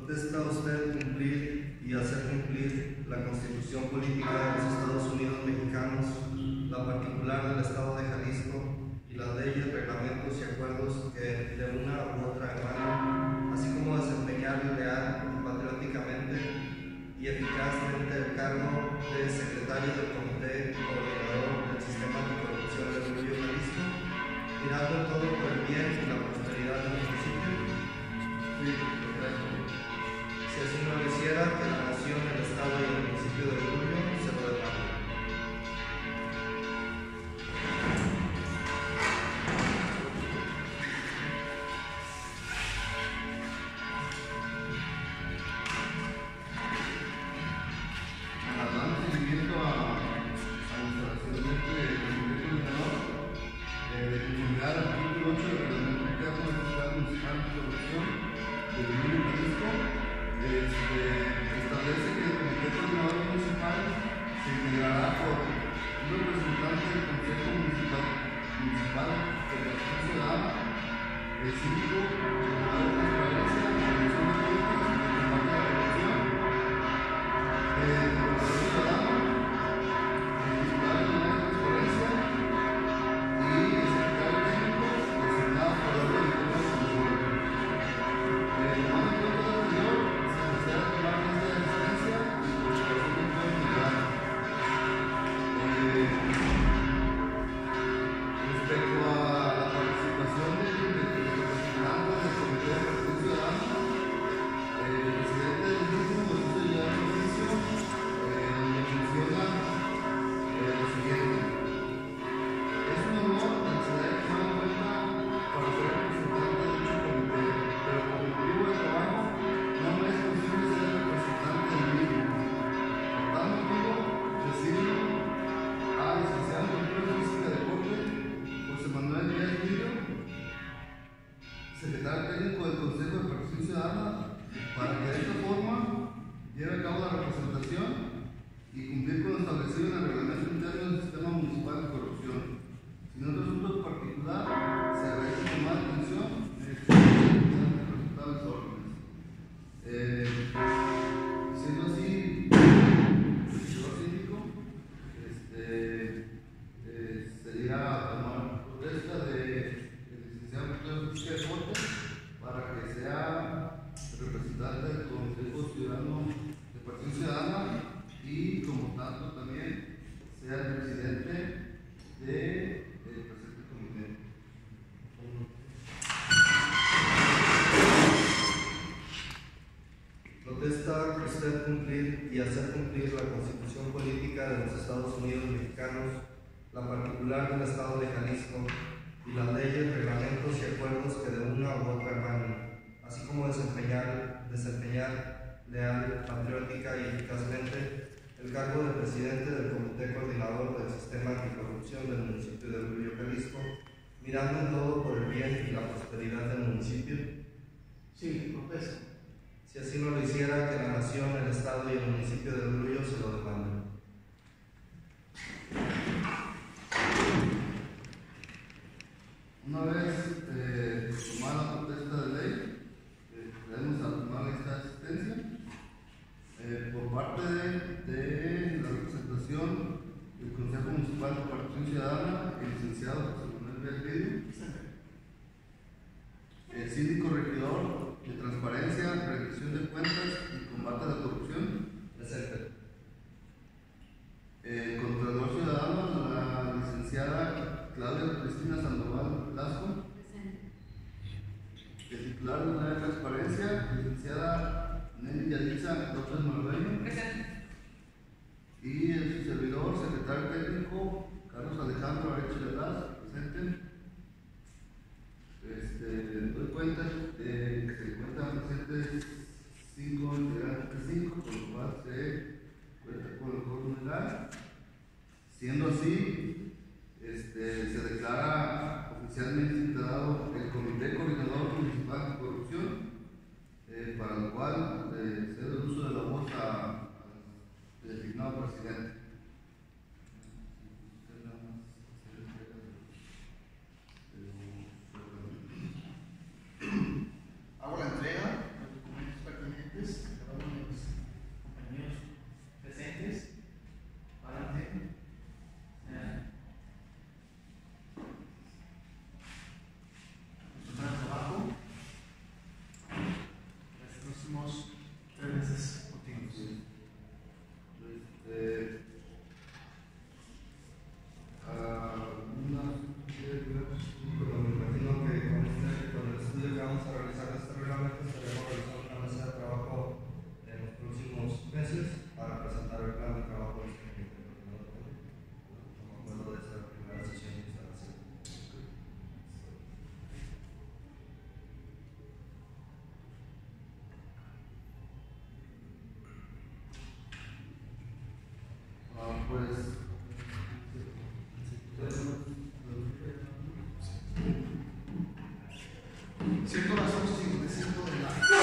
¿Protesta usted cumplir y hacer cumplir la Constitución Política de los Estados Unidos Mexicanos, la particular del Estado de Jalisco y las leyes, reglamentos y acuerdos que de una u otra emanan, así como desempeñar leal y patrióticamente y eficazmente el cargo de secretario del Comité Coordinador del Sistema Anticorrupción del Municipio de Jalisco, mirando todo por el bien y la prosperidad del municipio? Sí, correcto. Si así no lo hiciera, que la nación, el Estado y el municipio de Orgullo se lo demanden. Dando seguimiento a nuestra excelente Comité Coordinador, de conformidad al artículo 8 del Reglamento Interno del Estado Municipal de Corrupción del Municipio de Jalisco, establece que el Comité Coordinador Municipal se integrará por un representante del Consejo Municipal de Participación Ciudadana, el síndico, la de transparencia, la comisión de cuentas, el combate a la corrupción, el Consejo Ciudadano, el titular de la transparencia y el secretario técnico designado por orden del Consejo de Tomando en cuenta lo anterior, se desea tomar lista de asistencia y participación del pueblo general. Respecto a la participación del representante del Comité de Participación Ciudadana, el presidente del mismo nos hizo llegar un oficio donde menciona lo siguiente: es un honor el que se haya tomado en cuenta para ser representante de dicho comité, pero por motivo de trabajo no me es posible ser el representante del mismo. Por tal motivo, designo a licenciado en Cultura Física y Deporte José Manuel Díaz Guido, secretario técnico del Consejo de Participación Ciudadana, para que de esta forma lleve a cabo la representación y cumplir con lo establecido en el reglamento interno del Sistema Municipal de Corrupción. Si no resulta particular, se agradece tomar atención en el resultado de los órdenes. Siendo así, señor síndico, sería tomar protesta del licenciado en Cultura Física y Deporte para que sea representante del Consejo Ciudadano de Participación Ciudadana y, como tanto, también sea el presidente del presente comité. ¿Protesta usted cumplir y hacer cumplir la Constitución Política de los Estados Unidos Mexicanos, la particular del Estado de Jalisco y las leyes, reglamentos y acuerdos que de una u otra emanan, así como desempeñar leal, patriótica y eficazmente el cargo de presidente del Comité Coordinador del Sistema Anticorrupción del Municipio de Orgullo, Jalisco, mirando en todo por el bien y la prosperidad del municipio? Sí, protesto. Si así no lo hiciera, que la nación, el Estado y el municipio de Orgullo se lo demanden. Una vez tomada la protesta de ley, traemos a tomar lista de asistencia. Por parte de la representación del Consejo Municipal de Participación Ciudadana, el licenciado José Manuel Díaz Guido, el síndico regidor de Transparencia, Rendición de Cuentas y Combate a la Corrupción, Presente. el Contralor Ciudadano, la licenciada Claudia Cristina Sandoval Lasco, el titular de la de Transparencia, licenciada Nelly Yalitza López Mardueño, y el servidor, secretario técnico Carlos Alejandro Areche Velaz, presente. Doy cuenta de que se encuentran presentes 5 integrantes, por lo cual se cuenta con el quórum legal. Siendo así, se declara oficialmente integrado el Comité Coordinador Municipal de Corrupción, para lo cual cedo el uso de la voz al designado presidente. Hago la entrega de los documentos pertinentes Siento las horas y me siento de la